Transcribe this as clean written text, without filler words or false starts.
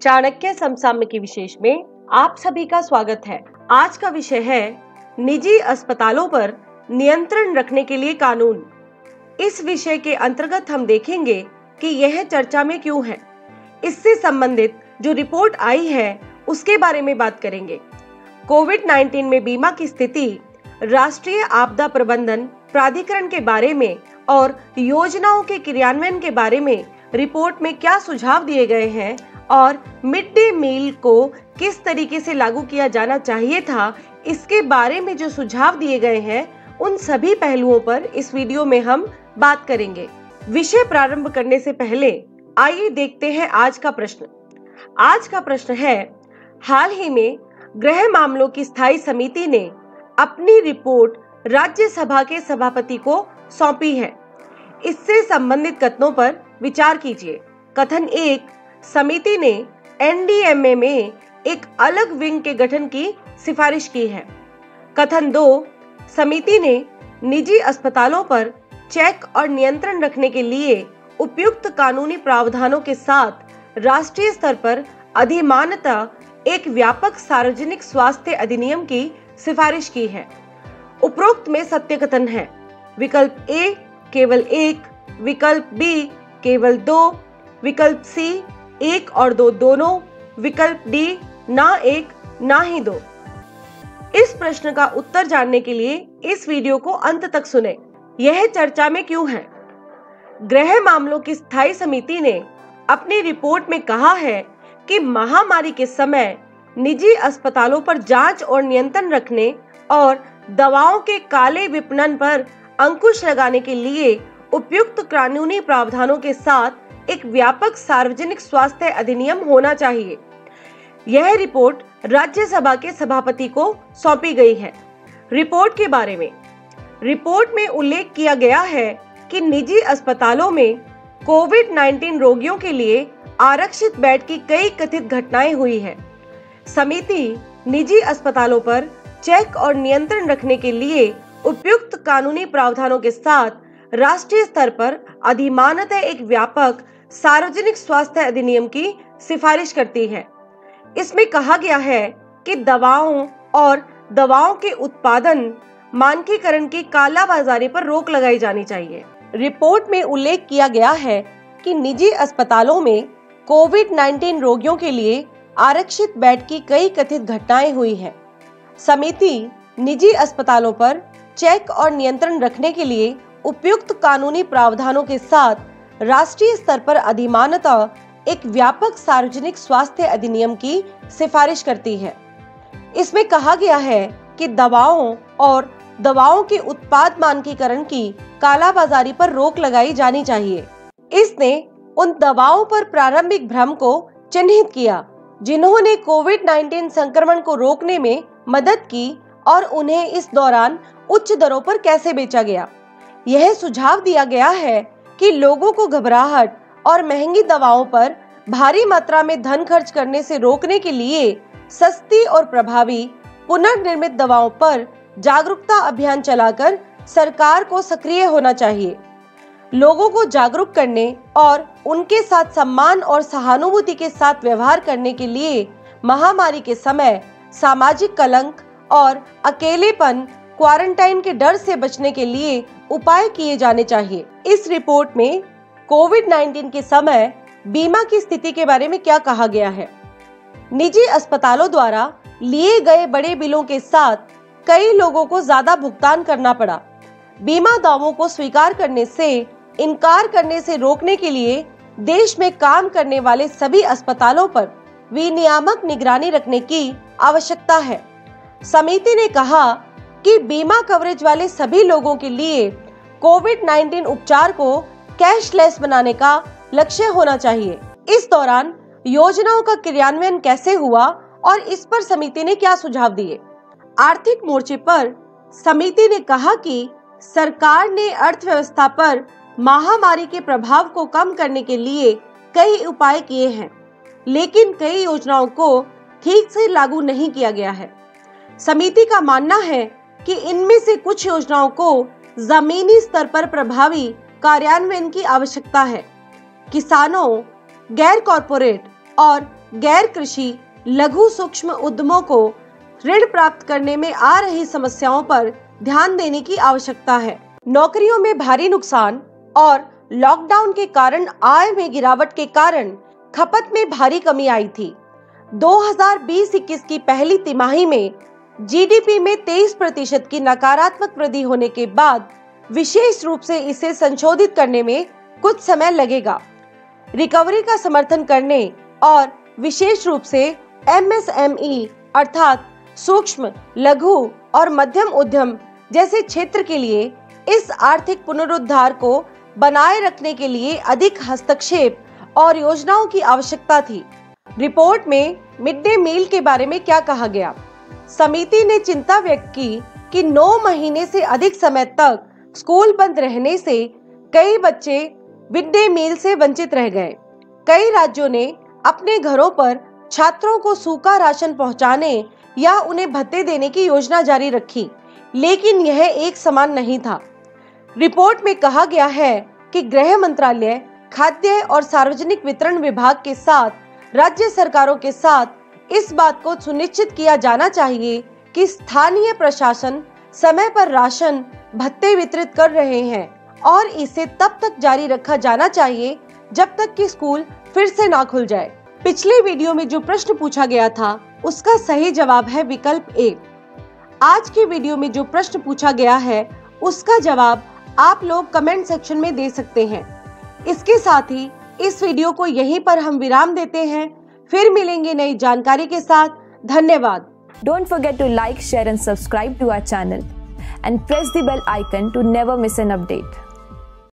चाणक्य समसामयिकी की विशेष में आप सभी का स्वागत है। आज का विषय है निजी अस्पतालों पर नियंत्रण रखने के लिए कानून। इस विषय के अंतर्गत हम देखेंगे कि यह चर्चा में क्यों है। इससे संबंधित जो रिपोर्ट आई है उसके बारे में बात करेंगे। कोविड-19 में बीमा की स्थिति, राष्ट्रीय आपदा प्रबंधन प्राधिकरण के बारे में और योजनाओं के क्रियान्वयन के बारे में रिपोर्ट में क्या सुझाव दिए गए हैं और मिड डे मील को किस तरीके से लागू किया जाना चाहिए था, इसके बारे में जो सुझाव दिए गए हैं उन सभी पहलुओं पर इस वीडियो में हम बात करेंगे। विषय प्रारंभ करने से पहले आइए देखते हैं आज का प्रश्न। आज का प्रश्न है, हाल ही में गृह मामलों की स्थायी समिति ने अपनी रिपोर्ट राज्यसभा के सभापति को सौंपी है। इससे संबंधित कथनों पर विचार कीजिए। कथन 1, समिति ने एनडीएमए में एक अलग विंग के गठन की सिफारिश की है। कथन 2, समिति ने निजी अस्पतालों पर चेक और नियंत्रण रखने के लिए उपयुक्त कानूनी प्रावधानों के साथ राष्ट्रीय स्तर पर अधिमानतः एक व्यापक सार्वजनिक स्वास्थ्य अधिनियम की सिफारिश की है। उपरोक्त में सत्य कथन है। विकल्प ए केवल 1, विकल्प बी केवल 2, विकल्प सी 1 और 2 दोनों, विकल्प डी ना 1 ना ही 2। इस प्रश्न का उत्तर जानने के लिए इस वीडियो को अंत तक सुने। यह चर्चा में क्यों है? गृह मामलों की स्थायी समिति ने अपनी रिपोर्ट में कहा है कि महामारी के समय निजी अस्पतालों पर जांच और नियंत्रण रखने और दवाओं के काले विपणन पर अंकुश लगाने के लिए उपयुक्त कानूनी प्रावधानों के साथ एक व्यापक सार्वजनिक स्वास्थ्य अधिनियम होना चाहिए। यह रिपोर्ट राज्यसभा के सभापति को सौंपी गई है। रिपोर्ट के बारे में, रिपोर्ट में उल्लेख किया गया है कि निजी अस्पतालों में कोविड-19 रोगियों के लिए आरक्षित बेड की कई कथित घटनाएं हुई है। समिति निजी अस्पतालों पर चेक और नियंत्रण रखने के लिए उपयुक्त कानूनी प्रावधानों के साथ राष्ट्रीय स्तर पर अधिमानतः एक व्यापक सार्वजनिक स्वास्थ्य अधिनियम की सिफारिश करती है। इसमें कहा गया है कि दवाओं और दवाओं के उत्पादन मानकीकरण की कालाबाजारी पर रोक लगाई जानी चाहिए। रिपोर्ट में उल्लेख किया गया है कि निजी अस्पतालों में कोविड-19 रोगियों के लिए आरक्षित बेड की कई कथित घटनाएं हुई हैं। समिति निजी अस्पतालों पर चेक और नियंत्रण रखने के लिए उपयुक्त कानूनी प्रावधानों के साथ राष्ट्रीय स्तर पर अधिमानतः एक व्यापक सार्वजनिक स्वास्थ्य अधिनियम की सिफारिश करती है। इसमें कहा गया है कि दवाओं और दवाओं के उत्पाद मानकीकरण की कालाबाजारी पर रोक लगाई जानी चाहिए। इसने उन दवाओं पर प्रारंभिक भ्रम को चिन्हित किया जिन्होंने कोविड-19 संक्रमण को रोकने में मदद की और उन्हें इस दौरान उच्च दरों पर कैसे बेचा गया। यह सुझाव दिया गया है कि लोगों को घबराहट और महंगी दवाओं पर भारी मात्रा में धन खर्च करने से रोकने के लिए सस्ती और प्रभावी पुनर्निर्मित दवाओं पर जागरूकता अभियान चलाकर सरकार को सक्रिय होना चाहिए। लोगों को जागरूक करने और उनके साथ सम्मान और सहानुभूति के साथ व्यवहार करने के लिए महामारी के समय सामाजिक कलंक और अकेलेपन, क्वारंटाइन के डर से बचने के लिए उपाय किए जाने चाहिए। इस रिपोर्ट में कोविड-19 के समय बीमा की स्थिति के बारे में क्या कहा गया है? निजी अस्पतालों द्वारा लिए गए बड़े बिलों के साथ कई लोगों को ज्यादा भुगतान करना पड़ा। बीमा दावों को स्वीकार करने से इनकार करने से रोकने के लिए देश में काम करने वाले सभी अस्पतालों पर विनियामक निगरानी रखने की आवश्यकता है। समिति ने कहा कि बीमा कवरेज वाले सभी लोगों के लिए कोविड-19 उपचार को कैशलेस बनाने का लक्ष्य होना चाहिए। इस दौरान योजनाओं का क्रियान्वयन कैसे हुआ और इस पर समिति ने क्या सुझाव दिए? आर्थिक मोर्चे पर समिति ने कहा कि सरकार ने अर्थव्यवस्था पर महामारी के प्रभाव को कम करने के लिए कई उपाय किए हैं, लेकिन कई योजनाओं को ठीक से लागू नहीं किया गया है। समिति का मानना है कि इनमें से कुछ योजनाओं को जमीनी स्तर पर प्रभावी कार्यान्वयन की आवश्यकता है। किसानों, गैर कॉरपोरेट और गैर कृषि लघु सूक्ष्म उद्यमों को ऋण प्राप्त करने में आ रही समस्याओं पर ध्यान देने की आवश्यकता है। नौकरियों में भारी नुकसान और लॉकडाउन के कारण आय में गिरावट के कारण खपत में भारी कमी आई थी। 2020-21 की पहली तिमाही में जीडीपी में 23% की नकारात्मक वृद्धि होने के बाद विशेष रूप से इसे संशोधित करने में कुछ समय लगेगा। रिकवरी का समर्थन करने और विशेष रूप से एमएसएमई अर्थात सूक्ष्म, लघु और मध्यम उद्यम जैसे क्षेत्र के लिए इस आर्थिक पुनरुद्धार को बनाए रखने के लिए अधिक हस्तक्षेप और योजनाओं की आवश्यकता थी। रिपोर्ट में मिड डे मील के बारे में क्या कहा गया? समिति ने चिंता व्यक्त की कि 9 महीने से अधिक समय तक स्कूल बंद रहने से कई बच्चे मिड डे मील से वंचित रह गए। कई राज्यों ने अपने घरों पर छात्रों को सूखा राशन पहुंचाने या उन्हें भत्ते देने की योजना जारी रखी, लेकिन यह एक समान नहीं था। रिपोर्ट में कहा गया है कि गृह मंत्रालय, खाद्य और सार्वजनिक वितरण विभाग के साथ राज्य सरकारों के साथ इस बात को सुनिश्चित किया जाना चाहिए कि स्थानीय प्रशासन समय पर राशन भत्ते वितरित कर रहे हैं और इसे तब तक जारी रखा जाना चाहिए जब तक कि स्कूल फिर से ना खुल जाए। पिछले वीडियो में जो प्रश्न पूछा गया था उसका सही जवाब है विकल्प ए। आज की वीडियो में जो प्रश्न पूछा गया है उसका जवाब आप लोग कमेंट सेक्शन में दे सकते हैं। इसके साथ ही इस वीडियो को यहीं पर हम विराम देते हैं। फिर मिलेंगे नई जानकारी के साथ। धन्यवाद। Don't forget to like, share and subscribe to our channel and press the bell icon to never miss an update.